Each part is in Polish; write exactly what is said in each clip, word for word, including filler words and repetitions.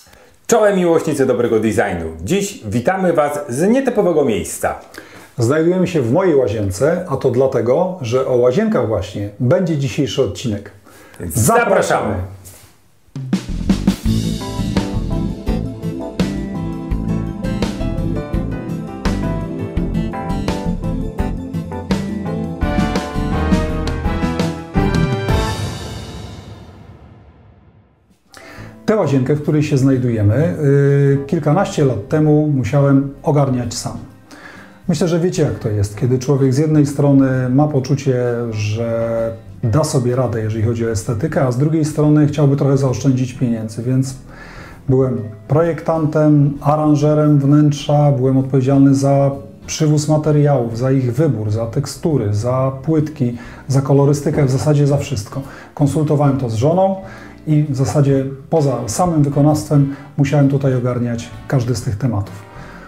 Czołem miłośnicy dobrego designu. Dziś witamy Was z nietypowego miejsca. Znajdujemy się w mojej łazience, a to dlatego, że o łazienkach właśnie będzie dzisiejszy odcinek. Więc zapraszamy! Tę łazienkę, w której się znajdujemy, yy, kilkanaście lat temu musiałem ogarniać sam. Myślę, że wiecie, jak to jest, kiedy człowiek z jednej strony ma poczucie, że da sobie radę, jeżeli chodzi o estetykę, a z drugiej strony chciałby trochę zaoszczędzić pieniędzy, więc byłem projektantem, aranżerem wnętrza, byłem odpowiedzialny za przywóz materiałów, za ich wybór, za tekstury, za płytki, za kolorystykę, w zasadzie za wszystko. Konsultowałem to z żoną i w zasadzie poza samym wykonawstwem musiałem tutaj ogarniać każdy z tych tematów.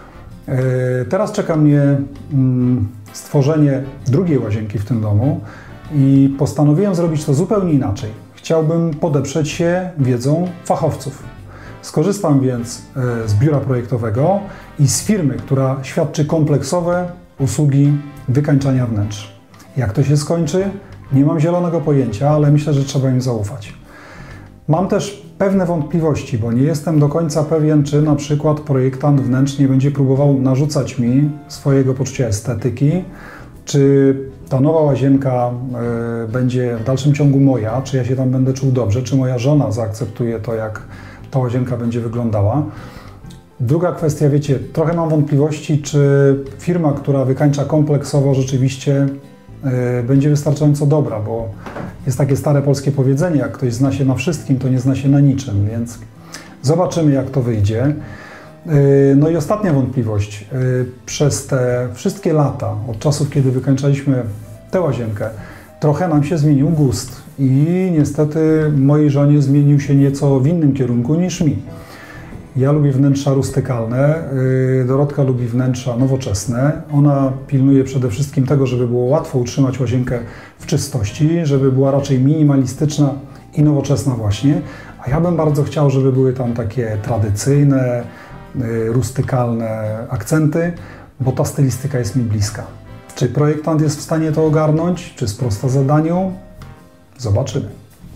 Teraz czeka mnie stworzenie drugiej łazienki w tym domu i postanowiłem zrobić to zupełnie inaczej. Chciałbym podeprzeć się wiedzą fachowców. Skorzystam więc z biura projektowego i z firmy, która świadczy kompleksowe usługi wykańczania wnętrz. Jak to się skończy? Nie mam zielonego pojęcia, ale myślę, że trzeba im zaufać. Mam też pewne wątpliwości, bo nie jestem do końca pewien, czy na przykład projektant wnętrz nie będzie próbował narzucać mi swojego poczucia estetyki, czy ta nowa łazienka y, będzie w dalszym ciągu moja, czy ja się tam będę czuł dobrze, czy moja żona zaakceptuje to, jak ta łazienka będzie wyglądała. Druga kwestia, wiecie, trochę mam wątpliwości, czy firma, która wykańcza kompleksowo, rzeczywiście y, będzie wystarczająco dobra, bo jest takie stare polskie powiedzenie, jak ktoś zna się na wszystkim, to nie zna się na niczym, więc zobaczymy, jak to wyjdzie. No i ostatnia wątpliwość. Przez te wszystkie lata, od czasów, kiedy wykańczaliśmy tę łazienkę, trochę nam się zmienił gust i niestety mojej żonie zmienił się nieco w innym kierunku niż mi. Ja lubię wnętrza rustykalne, Dorotka lubi wnętrza nowoczesne. Ona pilnuje przede wszystkim tego, żeby było łatwo utrzymać łazienkę w czystości, żeby była raczej minimalistyczna i nowoczesna właśnie. A ja bym bardzo chciał, żeby były tam takie tradycyjne, rustykalne akcenty, bo ta stylistyka jest mi bliska. Czy projektant jest w stanie to ogarnąć? Czy sprosta zadaniu? Zobaczymy.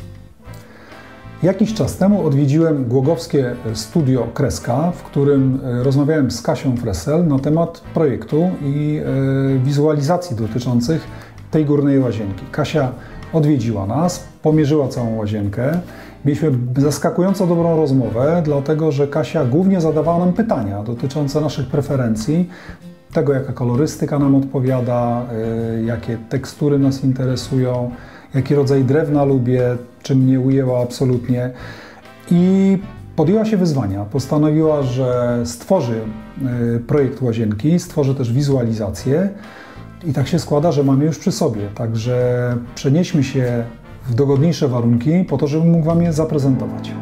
Jakiś czas temu odwiedziłem głogowskie studio Kreska, w którym rozmawiałem z Kasią Fressel na temat projektu i wizualizacji dotyczących tej górnej łazienki. Kasia odwiedziła nas, pomierzyła całą łazienkę. Mieliśmy zaskakująco dobrą rozmowę, dlatego że Kasia głównie zadawała nam pytania dotyczące naszych preferencji, tego, jaka kolorystyka nam odpowiada, jakie tekstury nas interesują, jaki rodzaj drewna lubię, czy mnie ujęła absolutnie. I podjęła się wyzwania. Postanowiła, że stworzy projekt łazienki, stworzy też wizualizację i tak się składa, że mamy już przy sobie. Także przenieśmy się w dogodniejsze warunki po to, żebym mógł Wam je zaprezentować.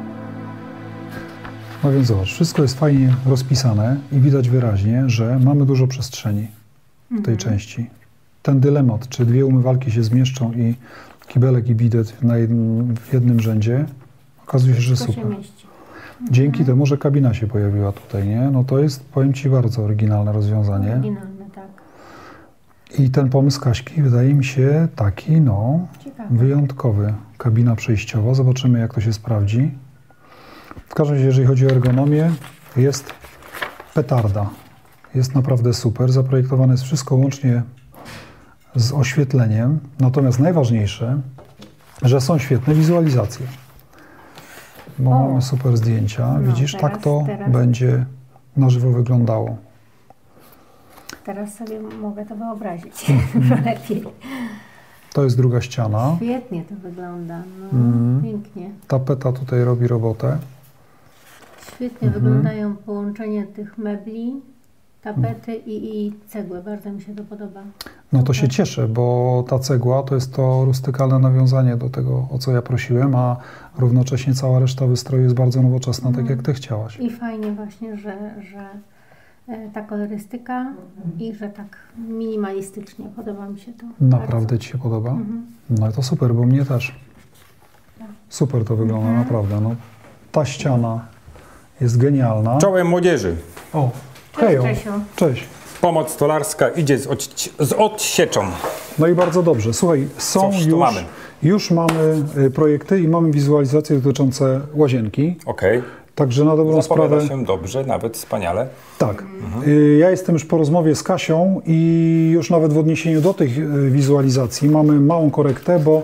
No więc zobacz, wszystko jest fajnie rozpisane i widać wyraźnie, że mamy dużo przestrzeni w tej mhm. części. Ten dylemat, czy dwie umywalki się zmieszczą i kibelek i bidet na jednym, w jednym rzędzie, okazuje się, że super. Dzięki temu, że kabina się pojawiła tutaj, nie? No to jest, powiem Ci, bardzo oryginalne rozwiązanie. Oryginalne, tak. I ten pomysł Kaśki wydaje mi się taki, no, ciekawy, wyjątkowy. Kabina przejściowa. Zobaczymy, jak to się sprawdzi. W każdym razie, jeżeli chodzi o ergonomię, jest petarda. Jest naprawdę super. Zaprojektowane jest wszystko łącznie z oświetleniem. Natomiast najważniejsze, że są świetne wizualizacje. Bo o. mamy super zdjęcia. No, widzisz, teraz, tak to teraz. będzie na żywo wyglądało. Teraz sobie mogę to wyobrazić mm. lepiej. To jest druga ściana. Świetnie to wygląda, no, mm. pięknie. Tapeta tutaj robi robotę. Świetnie mm. wyglądają połączenie tych mebli, tapety mm. i, i cegły. Bardzo mi się to podoba. No to się cieszę, bo ta cegła to jest to rustykalne nawiązanie do tego, o co ja prosiłem, a równocześnie cała reszta wystroju jest bardzo nowoczesna, mm. tak jak Ty chciałaś. I fajnie właśnie, że, że ta kolorystyka mm. i że tak minimalistycznie. Podoba mi się to. Naprawdę bardzo. Ci się podoba? Mm-hmm. No to super, bo mnie też. Super to wygląda, mm-hmm. naprawdę. No, ta ściana jest genialna. Czołem młodzieży. O, Cześć, hejo. Czesiu. Cześć. Pomoc stolarska idzie z, odci z odsieczą. No i bardzo dobrze. Słuchaj, są Cóż tu już, mamy? już mamy y, projekty i mamy wizualizacje dotyczące łazienki. Okej. Także na dobrą Zapowiada sprawę. się dobrze, nawet wspaniale. Tak. Y, Ja jestem już po rozmowie z Kasią i już nawet w odniesieniu do tych y, wizualizacji mamy małą korektę, bo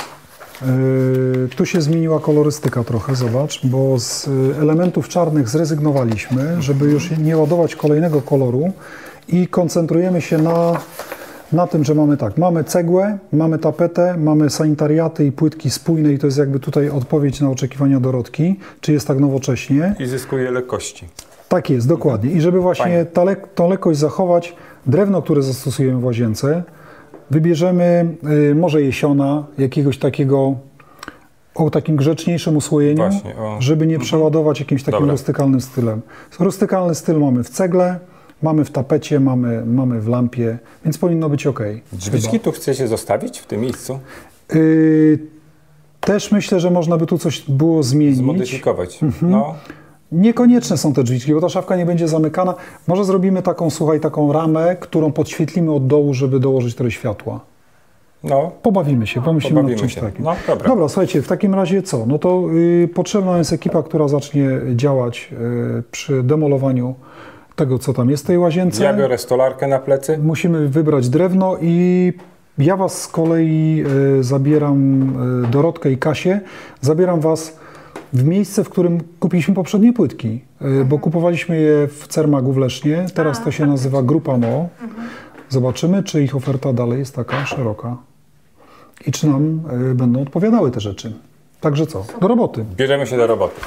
y, tu się zmieniła kolorystyka trochę, zobacz, bo z y, elementów czarnych zrezygnowaliśmy, żeby już nie ładować kolejnego koloru i koncentrujemy się na, na tym, że mamy tak, mamy cegłę, mamy tapetę, mamy sanitariaty i płytki spójne i to jest jakby tutaj odpowiedź na oczekiwania Dorotki, czy jest tak nowocześnie. I zyskuje lekkości. Tak jest, dokładnie. I żeby właśnie Fajnie. ta lek tą lekkość zachować, drewno, które zastosujemy w łazience, wybierzemy y, może jesiona, jakiegoś takiego o takim grzeczniejszym usłojeniu, Właśnie, o. żeby nie przeładować jakimś takim Dobra. rustykalnym stylem. Rustykalny styl mamy w cegle, mamy w tapecie, mamy, mamy w lampie, więc powinno być ok. Drzwiczki tu chcecie zostawić w tym miejscu? Y, też myślę, że można by tu coś było zmienić. Zmodyfikować. Mhm. No, Niekonieczne są te drzwiczki, bo ta szafka nie będzie zamykana. Może zrobimy taką, słuchaj, taką ramę, którą podświetlimy od dołu, żeby dołożyć trochę światła. no, Pobawimy się, pomyślimy nad pobawimy czymś się. takim. No, dobra. Dobra, słuchajcie, w takim razie co? No to y, potrzebna jest ekipa, która zacznie działać y, przy demolowaniu tego, co tam jest w tej łazience. Ja biorę stolarkę na plecy. Musimy wybrać drewno i ja was z kolei y, zabieram, y, Dorotkę i Kasię, zabieram was w miejsce, w którym kupiliśmy poprzednie płytki, y, bo kupowaliśmy je w Cermagu w Lesznie, teraz A, to się nazywa Grupa M O. Zobaczymy, czy ich oferta dalej jest taka szeroka i czy nam y, będą odpowiadały te rzeczy. Także co? Do roboty. Bierzemy się do roboty.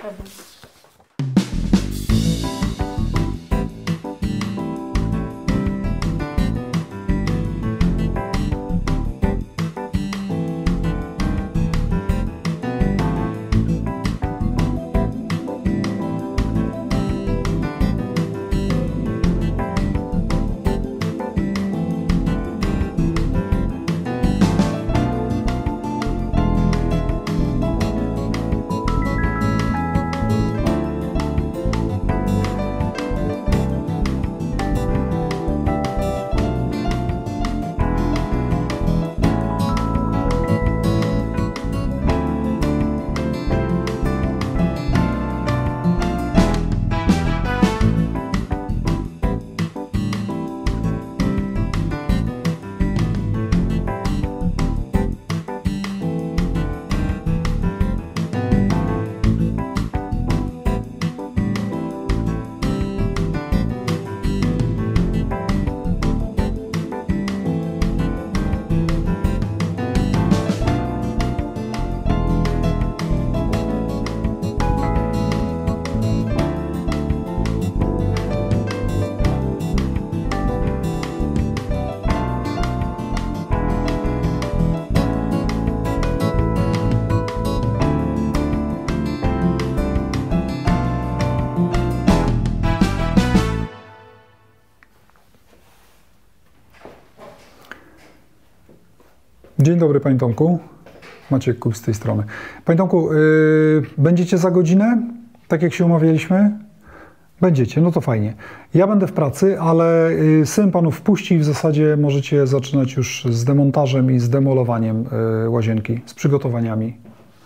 Dzień dobry, Panie Tomku. Maciek Kup z tej strony. Panie Tomku, yy, będziecie za godzinę, tak jak się umawialiśmy? Będziecie, no to fajnie. Ja będę w pracy, ale yy, syn Panów wpuści i w zasadzie możecie zaczynać już z demontażem i z demolowaniem yy, łazienki, z przygotowaniami.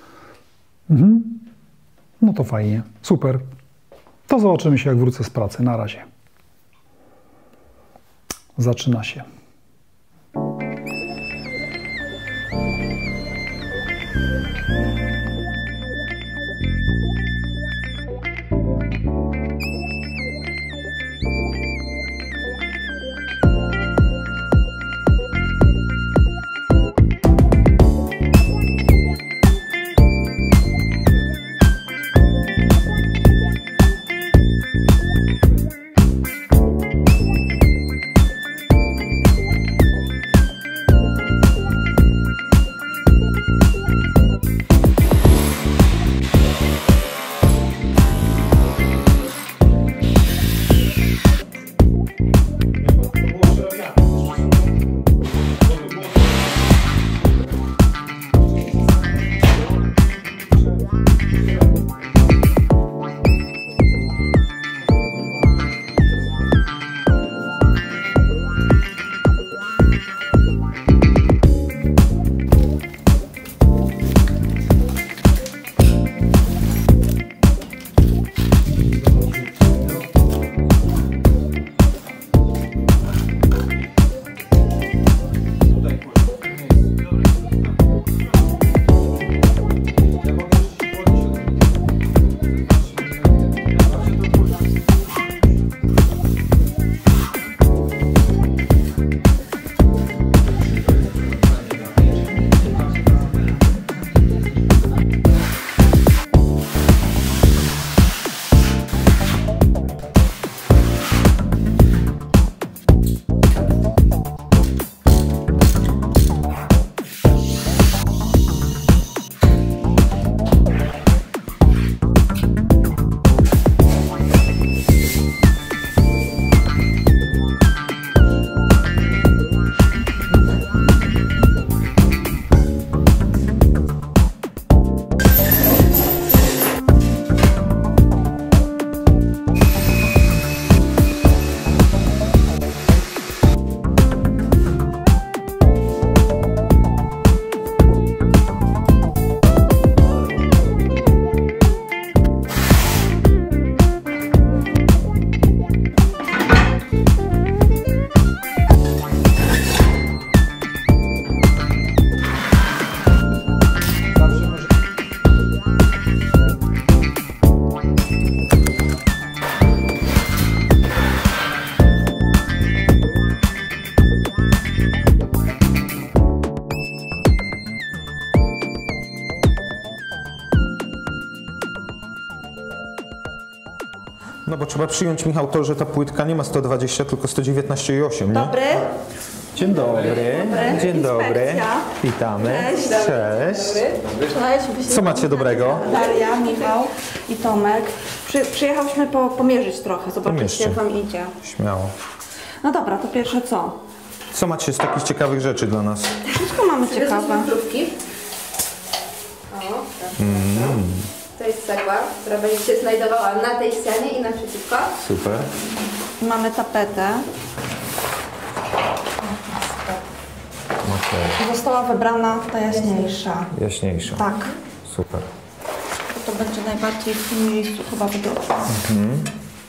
Mhm. No to fajnie, super. To zobaczymy się, jak wrócę z pracy. Na razie. Zaczyna się. No bo trzeba przyjąć, Michał, to, że ta płytka nie ma sto dwadzieścia, tylko sto dziewiętnaście i osiem, nie? Dobry. Dzień dobry. Dobry. Dzień dobry. Inspekcja. Witamy. Cześć. Cześć. Cześć. Co macie dobrego? Daria, Michał i Tomek. Przy, przyjechałyśmy po, pomierzyć trochę, zobaczyć Pomierzcie. jak wam idzie. Śmiało. No dobra, to pierwsze co? Co macie z takich ciekawych rzeczy dla nas? Wszystko mamy ciekawe. Krówki. O, proszę bardzo. To jest cegła, która będzie się znajdowała na tej ścianie i naprzeciwko. Super. Mamy tapetę. Okay. Została wybrana ta jaśniejsza. Jaśniejsza. Tak. Super. To, to będzie najbardziej w tym miejscu chyba wygodne. Mhm.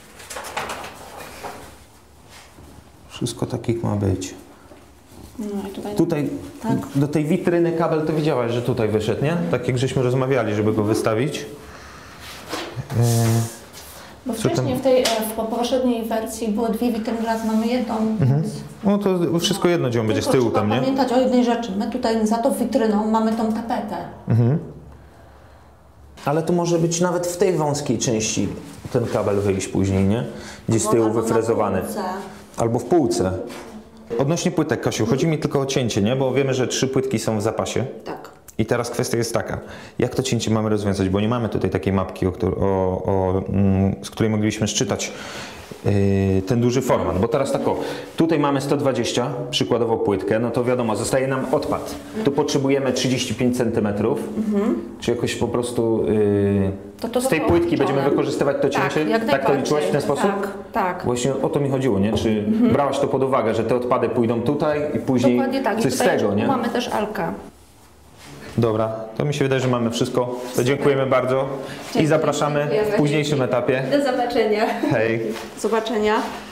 Wszystko takich ma być. No i tutaj... Tutaj Tak. do tej witryny kabel to widziałaś, że tutaj wyszedł, nie? Tak jak żeśmy rozmawiali, żeby go wystawić. Yy, Bo Co tam? wcześniej w tej e, w poprzedniej wersji było dwie witryny, teraz mamy jedną. Więc no to wszystko jedno, gdzie on będzie z tylko tyłu trzeba tam, nie? pamiętać o jednej rzeczy. My tutaj za tą witryną mamy tą tapetę. Mhm. Ale to może być nawet w tej wąskiej części Ten kabel wyjść później, nie? Gdzieś z tyłu Albo na wyfrezowany. półce. Albo w półce. Odnośnie płytek, Kasiu, chodzi mi tylko o cięcie, nie? Bo wiemy, że trzy płytki są w zapasie. Tak. I teraz kwestia jest taka, jak to cięcie mamy rozwiązać, bo nie mamy tutaj takiej mapki, o, któr- o, o, mm, z której moglibyśmy szczytać yy, ten duży format. Bo teraz tak o, tutaj mamy sto dwadzieścia, przykładowo płytkę, no to wiadomo, zostaje nam odpad. Tu potrzebujemy trzydzieści pięć centymetrów, czy jakoś po prostu yy, To to z tej zostało płytki będziemy odliczone. wykorzystywać to Tak, cięcie? jak tak to najbardziej. liczyłaś w ten sposób? Tak, tak. Właśnie o to mi chodziło, nie? Czy brałaś to pod uwagę, że te odpady pójdą tutaj i później Dokładnie tak. I coś z tutaj tego, nie? mamy też Alkę. Dobra, to mi się wydaje, że mamy wszystko. To dziękujemy bardzo i zapraszamy w późniejszym etapie. Do zobaczenia. Hej. Do zobaczenia.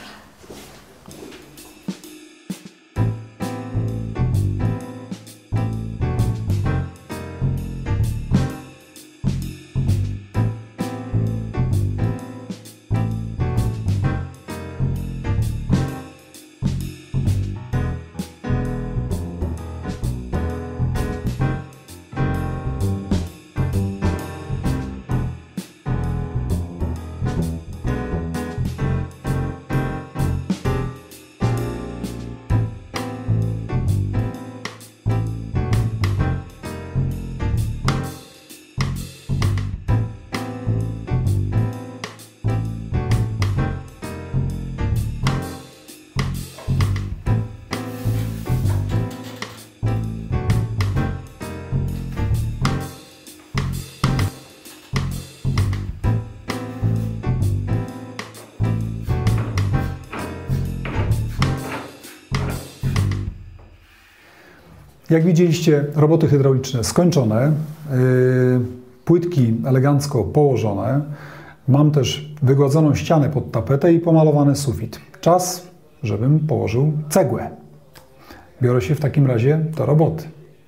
Jak widzieliście, roboty hydrauliczne skończone, yy, płytki elegancko położone. Mam też wygładzoną ścianę pod tapetę i pomalowany sufit. Czas, żebym położył cegłę. Biorę się w takim razie do roboty.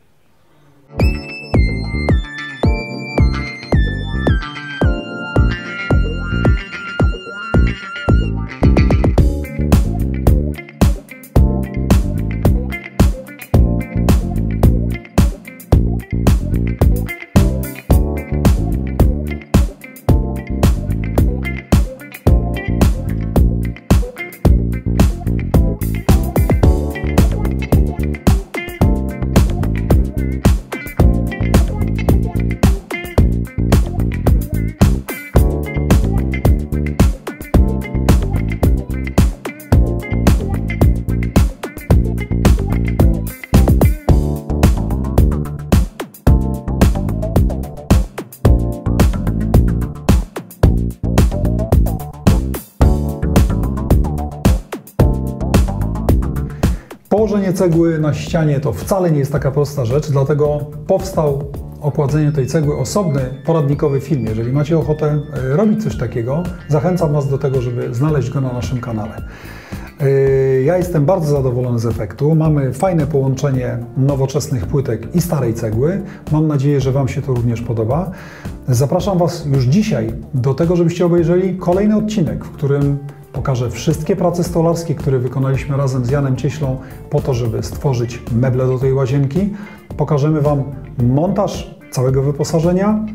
Położenie cegły na ścianie to wcale nie jest taka prosta rzecz, dlatego powstał o kładzeniu tej cegły osobny poradnikowy film. Jeżeli macie ochotę robić coś takiego, zachęcam Was do tego, żeby znaleźć go na naszym kanale. Ja jestem bardzo zadowolony z efektu. Mamy fajne połączenie nowoczesnych płytek i starej cegły. Mam nadzieję, że Wam się to również podoba. Zapraszam Was już dzisiaj do tego, żebyście obejrzeli kolejny odcinek, w którym pokażę wszystkie prace stolarskie, które wykonaliśmy razem z Janem Cieślą po to, żeby stworzyć meble do tej łazienki. Pokażemy Wam montaż całego wyposażenia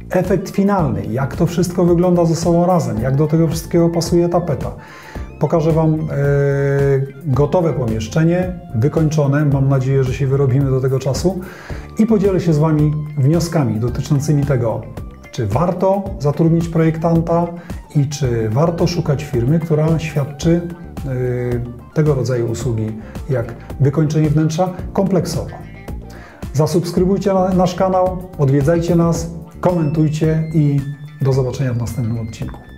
efekt finalny, jak to wszystko wygląda ze sobą razem, jak do tego wszystkiego pasuje tapeta. Pokażę Wam e, gotowe pomieszczenie, wykończone, mam nadzieję, że się wyrobimy do tego czasu i podzielę się z Wami wnioskami dotyczącymi tego, czy warto zatrudnić projektanta i czy warto szukać firmy, która świadczy e, tego rodzaju usługi jak wykończenie wnętrza kompleksowo. Zasubskrybujcie na, nasz kanał, odwiedzajcie nas, komentujcie i do zobaczenia w następnym odcinku.